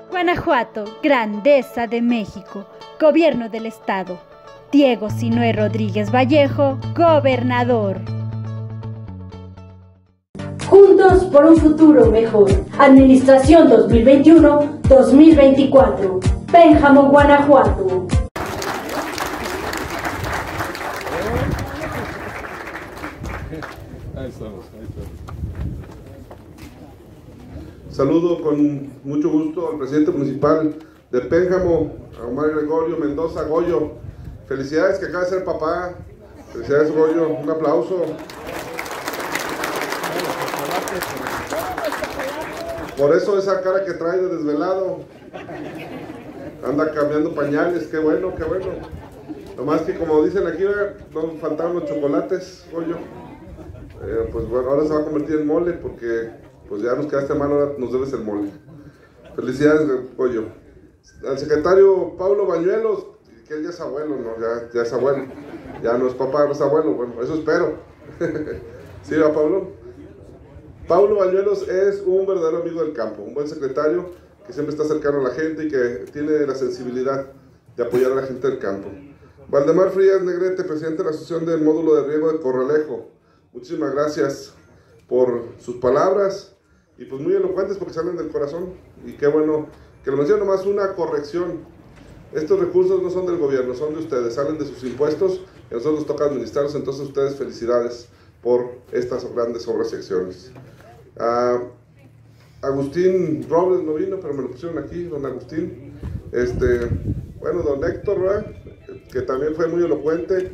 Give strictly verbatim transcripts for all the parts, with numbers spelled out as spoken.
Guanajuato, grandeza de México, gobierno del estado. Diego Sinue Rodríguez Vallejo, gobernador. Juntos por un futuro mejor. Administración dos mil veintiuno dos mil veinticuatro. Pénjamo, Guanajuato. Ahí estamos, ahí estamos. Saludo con mucho gusto al presidente municipal de Pénjamo, a Omar Gregorio Mendoza Goyo. Felicidades que acaba de ser papá. Felicidades, Goyo. Un aplauso. Por eso esa cara que trae de desvelado. Anda cambiando pañales. Qué bueno, qué bueno. Nomás que como dicen aquí, no faltaron los chocolates, Goyo. Eh, pues bueno, ahora se va a convertir en mole porque pues ya nos quedaste mal, ahora nos debes el mole. Felicidades, Goyo. Al secretario Paulo Bañuelos, que él ya es abuelo, no, ya, ya es abuelo. Ya no es papá, no es abuelo, bueno, eso espero. ¿Sí, va, Pablo? Paulo Bañuelos es un verdadero amigo del campo, un buen secretario que siempre está cercano a la gente y que tiene la sensibilidad de apoyar a la gente del campo. Valdemar Frías Negrete, presidente de la Asociación del Módulo de Riego de Corralejo. Muchísimas gracias por sus palabras y pues muy elocuentes porque salen del corazón y qué bueno que lo menciono. Nomás una corrección: estos recursos no son del gobierno, son de ustedes, salen de sus impuestos y a nosotros nos toca administrarlos, entonces ustedes felicidades por estas grandes obras y acciones. Uh, Agustín Robles no vino, pero me lo pusieron aquí, don Agustín. Este, bueno, don Héctor, ¿verdad? Que también fue muy elocuente.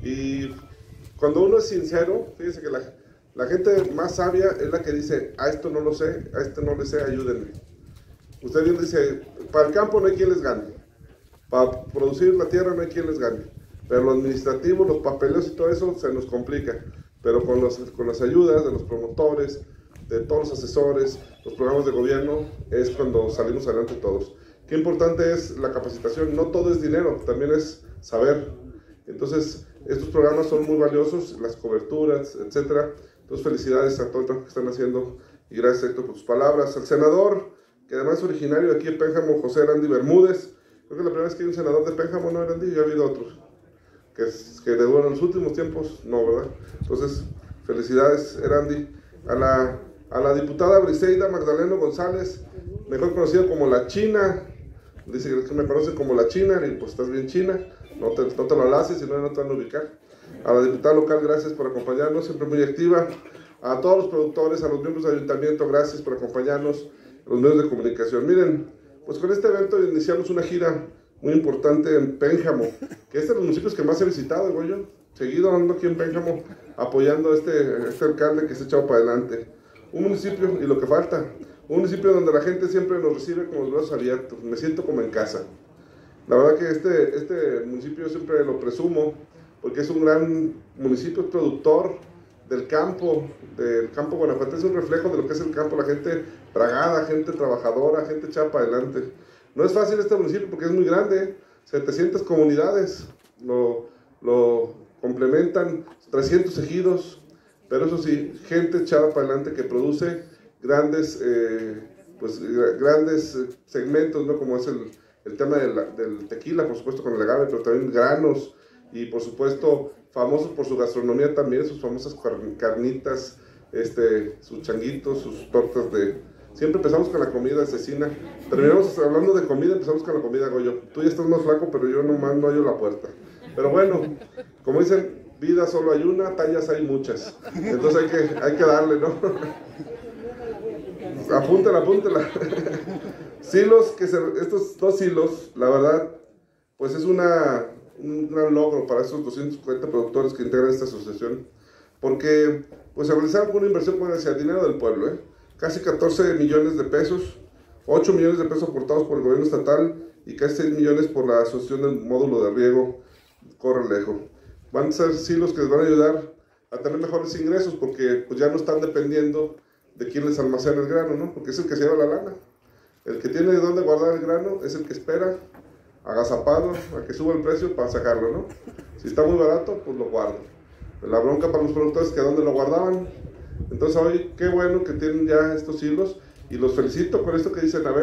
Y cuando uno es sincero, fíjense que la, la gente más sabia es la que dice: a esto no lo sé, a este no le sé, ayúdenme. Usted bien dice, para el campo no hay quien les gane, para producir la tierra no hay quien les gane, pero lo administrativo, los papeleos y todo eso se nos complica. Pero con, los, con las ayudas de los promotores, de todos los asesores, los programas de gobierno, es cuando salimos adelante todos. Qué importante es la capacitación, no todo es dinero, también es saber. Entonces, estos programas son muy valiosos, las coberturas, etcétera. Entonces, felicidades a todo el trabajo que están haciendo y gracias, Héctor, por tus palabras. Al senador, que además es originario de aquí de Pénjamo, José Randy Bermúdez. Creo que la primera vez que hay un senador de Pénjamo, ¿no, Randy? Ya ha habido otros. Que, que de bueno, en los últimos tiempos, no, ¿verdad? Entonces, felicidades, Randy. A la, a la diputada Briseida Magdaleno González, mejor conocida como la China. Dice que me conocen como la China, y pues estás bien china. No te, no te lo haces, si no, no te van a ubicar. A la diputada local, gracias por acompañarnos, siempre muy activa. A todos los productores, a los miembros del ayuntamiento, gracias por acompañarnos. A los medios de comunicación. Miren, pues con este evento iniciamos una gira muy importante en Pénjamo, que es de los municipios que más he visitado, digo yo. Seguido ando aquí en Pénjamo apoyando a este, este alcalde que se ha echado para adelante. Un municipio, y lo que falta, un municipio donde la gente siempre nos recibe con los brazos abiertos. Me siento como en casa. La verdad que este, este municipio siempre lo presumo, porque es un gran municipio, productor del campo, del campo guanajuatense, es un reflejo de lo que es el campo, la gente bragada, gente trabajadora, gente echada para adelante. No es fácil este municipio porque es muy grande, setecientas comunidades lo, lo complementan, trescientos ejidos, pero eso sí, gente echada para adelante que produce grandes, eh, pues, grandes segmentos, ¿no? Como es el, el tema del, del tequila, por supuesto con el agave, pero también granos y por supuesto famosos por su gastronomía también, sus famosas carnitas, este, sus changuitos, sus tortas de... Siempre empezamos con la comida asesina, terminamos hablando de comida, empezamos con la comida, Goyo. Tú ya estás más flaco, pero yo nomás no hallo la puerta. Pero bueno, como dicen, vida solo hay una, tallas hay muchas. Entonces hay que, hay que darle, ¿no? Apúntala, apúntala. Silos, que se, estos dos silos, la verdad, pues es una, un gran logro para esos doscientos cuarenta productores que integran esta asociación, porque pues se realizaron una inversión con el dinero del pueblo, ¿eh? Casi catorce millones de pesos, ocho millones de pesos aportados por el gobierno estatal y casi seis millones por la asociación del módulo de riego Corralejo. Van a ser silos que les van a ayudar a tener mejores ingresos porque pues ya no están dependiendo de quién les almacena el grano, ¿no? Porque es el que se lleva la lana. El que tiene de dónde guardar el grano es el que espera agazapado a que suba el precio para sacarlo, ¿no? Si está muy barato, pues lo guardo. La bronca para los productores es que dónde lo guardaban. Entonces hoy, qué bueno que tienen ya estos hilos y los felicito por esto que dicen, a ver,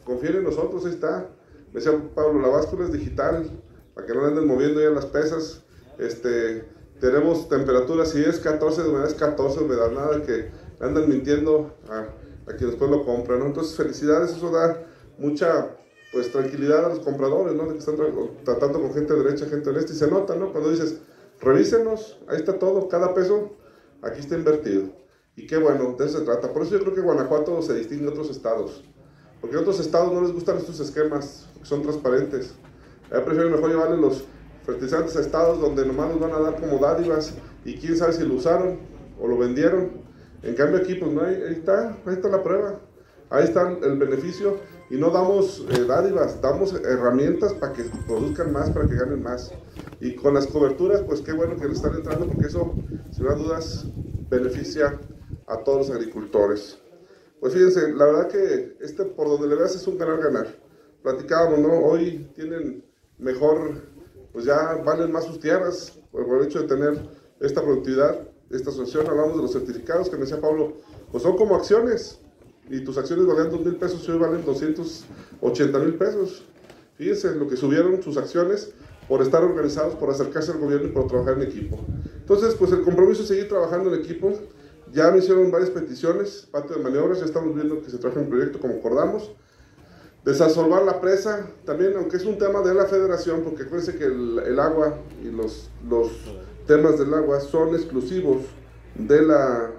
confíen en nosotros, ahí está. Me decía Pablo, la báscula es digital, para que no anden moviendo ya las pesas. Este, tenemos temperaturas, si es catorce de humedad, es catorce de humedad, nada que andan mintiendo a, a quien después lo compra, ¿no? Entonces, felicidades, eso da mucha pues tranquilidad a los compradores, ¿no? De que están tratando con gente derecha, gente honesta, y se nota, ¿no? Cuando dices, revísenos, ahí está todo, cada peso, aquí está invertido. Y qué bueno, de eso se trata. Por eso yo creo que Guanajuato se distingue de otros estados. Porque en otros estados no les gustan estos esquemas, que son transparentes. Ahí prefieren mejor llevarle los fertilizantes a estados donde nomás los van a dar como dádivas y quién sabe si lo usaron o lo vendieron. En cambio aquí, pues no hay, ahí está, ahí está la prueba. Ahí está el beneficio y no damos eh, dádivas, damos herramientas para que produzcan más, para que ganen más. Y con las coberturas, pues qué bueno que le están entrando porque eso, sin lugar a dudas, beneficia a todos los agricultores. Pues fíjense, la verdad que este, por donde le veas, es un ganar-ganar. Platicábamos, ¿no? Hoy tienen mejor, pues ya valen más sus tierras por el hecho de tener esta productividad, esta asociación. Hablamos de los certificados que me decía Pablo, pues son como acciones. Y tus acciones valían dos mil pesos y hoy valen doscientos ochenta mil pesos. Fíjense lo que subieron sus acciones por estar organizados, por acercarse al gobierno y por trabajar en equipo. Entonces, pues el compromiso es seguir trabajando en equipo. Ya me hicieron varias peticiones, patio de maniobras, ya estamos viendo que se trabaja un proyecto como acordamos. Desasolvar la presa, también, aunque es un tema de la federación, porque acuérdense que el, el agua y los, los temas del agua son exclusivos de la,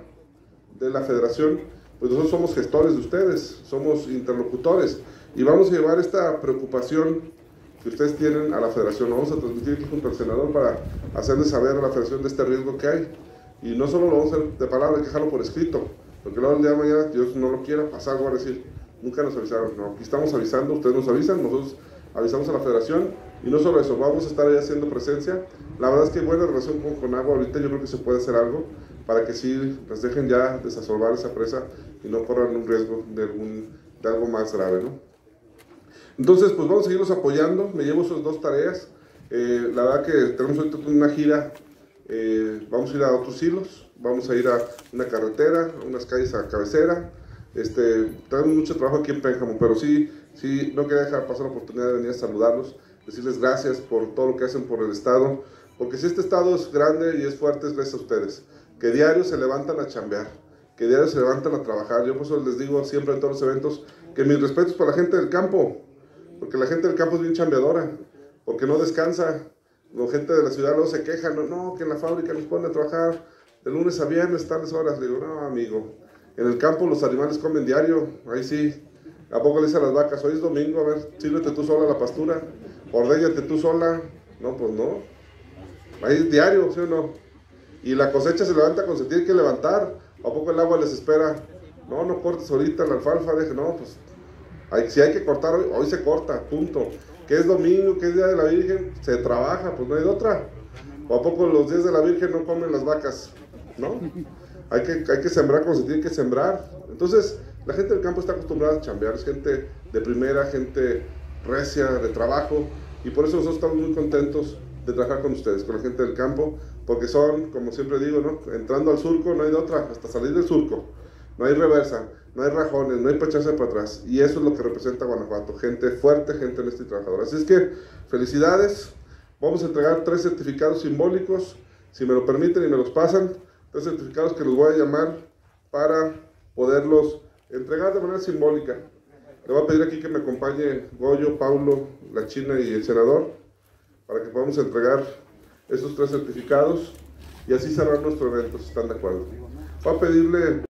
de la federación, pues nosotros somos gestores de ustedes, somos interlocutores, y vamos a llevar esta preocupación que ustedes tienen a la federación. Vamos a transmitir aquí junto al senador para hacerles saber a la federación de este riesgo que hay. Y no solo lo vamos a hacer de palabra, hay que dejarlo por escrito, porque luego el día de mañana Dios no lo quiera pasar, voy a decir, nunca nos avisaron. No, aquí estamos avisando, ustedes nos avisan, nosotros avisamos a la federación, y no solo eso, vamos a estar ahí haciendo presencia. La verdad es que hay buena relación con Conagua, ahorita yo creo que se puede hacer algo para que sí les dejen ya desasolvar esa presa y no corran un riesgo de, algún, de algo más grave, ¿no? Entonces, pues vamos a seguirlos apoyando, me llevo esas dos tareas. Eh, la verdad que tenemos ahorita una gira. Eh, vamos a ir a otros hilos, vamos a ir a una carretera, a unas calles a cabecera. Este, tenemos mucho trabajo aquí en Pénjamo, pero sí, sí, no quería dejar pasar la oportunidad de venir a saludarlos, decirles gracias por todo lo que hacen por el estado, porque si este estado es grande y es fuerte es gracias a ustedes, que diario se levantan a chambear, que diario se levantan a trabajar. Yo por eso les digo siempre en todos los eventos que mis respetos para la gente del campo, porque la gente del campo es bien chambeadora, porque no descansa. La gente de la ciudad luego se queja, no, no, que en la fábrica nos ponen a trabajar de lunes a viernes, tales horas. Le digo, no, amigo, en el campo los animales comen diario, ahí sí. ¿A poco le dicen a las vacas, hoy es domingo, a ver, sírvete tú sola la pastura, ordéñate tú sola? No, pues no, ahí es diario, ¿sí o no? Y la cosecha se levanta cuando se tiene que levantar. ¿A poco el agua les espera? No, no cortes ahorita la alfalfa, deje, no, pues, hay, si hay que cortar hoy, hoy se corta, punto. Que es domingo, que es día de la Virgen, se trabaja, pues no hay de otra. ¿O a poco los días de la Virgen no comen las vacas? ¿No? Hay que, hay que sembrar como se tiene que sembrar. Entonces, la gente del campo está acostumbrada a chambear, es gente de primera, gente recia, de trabajo, y por eso nosotros estamos muy contentos de trabajar con ustedes, con la gente del campo, porque son, como siempre digo, ¿no? Entrando al surco no hay de otra, hasta salir del surco. No hay reversa, no hay rajones, no hay para echarse para atrás. Y eso es lo que representa Guanajuato, gente fuerte, gente honesta y trabajadora. Así es que, felicidades. Vamos a entregar tres certificados simbólicos, si me lo permiten y me los pasan. Tres certificados que los voy a llamar para poderlos entregar de manera simbólica. Le voy a pedir aquí que me acompañe Goyo, Paulo, la China y el senador, para que podamos entregar estos tres certificados y así cerrar nuestro evento, si están de acuerdo. Voy a pedirle